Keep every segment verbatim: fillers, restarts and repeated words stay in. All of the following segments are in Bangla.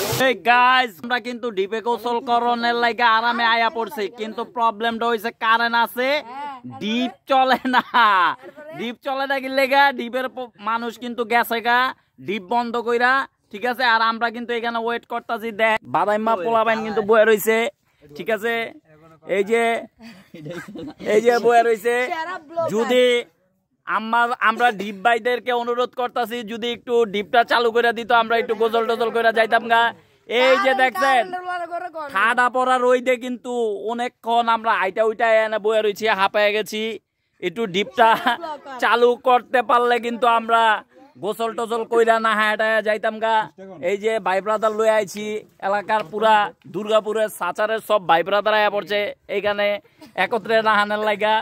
Hey guys, আমরা কিন্তু ডিপে গোসল করনের লাগা আরামে আয়া পড়ছি, কিন্তু প্রবলেমটা হইছে কারেন্ট আছে, ডিপ চলে না। ডিপ চলে না কি লেগা ডিপের মানুষ কিন্তু গেছে গা ডিপ বন্ধ কইরা, ঠিক আছে। আর আমরা কিন্তু এখানে ওয়েট করতেছি, দেখ বাদাইমা পোলাবাইন কিন্তু বয়ে রইছে, ঠিক আছে। এই যে এই যে বয়ে রইছে, যদি আমরা ডিপ ভাইদেরকে অনুরোধ করতেছি যদি একটু ডিপটা চালু করে দিত, আমরা একটু গোসল টোজল করে যাইতাম গা। এই যে দেখছেন ঠাডা পড়া রইদে কিন্তু অনেকক্ষণ আমরা আইটা উইটা এনে বয়ে রয়েছি, হাঁপায়ে গেছি। একটু ডিপটা চালু করতে পারলে কিন্তু আমরা গোসল টোজল কইরা না হাঁটা যাইতাম গা। এই যে ভাই ব্রাদার লয়ে আইছি, এলাকার পুরা দুর্গাপুরের সাচারের সব ভাই ব্রাদার আয়া পড়ছে এইখানে একত্রে নাহানের লাগা।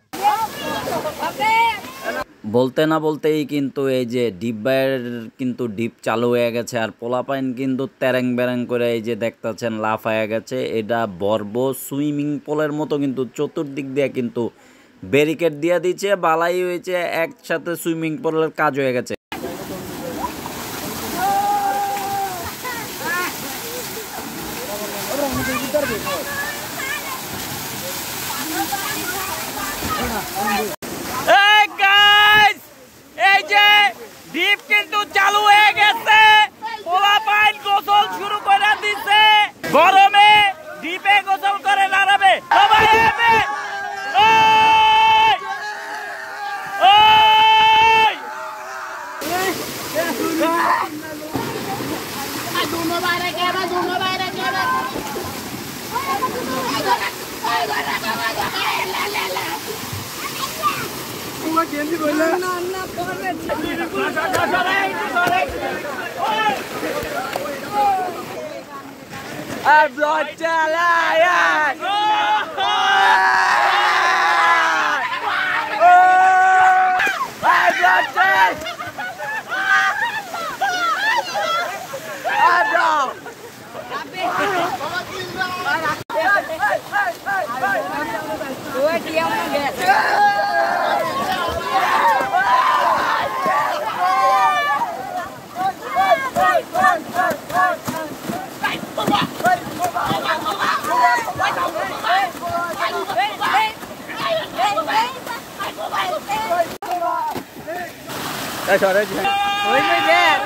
বলতে না বলতেই কিন্তু এই যে ডিপ বাইয়ের কিন্তু ডিপ চালু হয়ে গেছে, আর পোলাপাইন কিন্তু তেরেং বেরেং করে এই যে দেখতেছেন লাফ হয়ে গেছে। এটা বর্ব সুইমিং পুলের মতো কিন্তু চতুর্দিক দিয়ে কিন্তু ব্যারিকেড দিয়ে দিচ্ছে, বালাই হয়েছে, একসাথে সুইমিং পুলের কাজ হয়ে গেছে। ডিপ কিন্তু চালু হয়ে গেছে, পোলাপাইন গোসল শুরু করে দিচ্ছে। গরমে ডিপে গোসল করে নাড়াবে সবাই। আর ব্লড চালায় Sorry.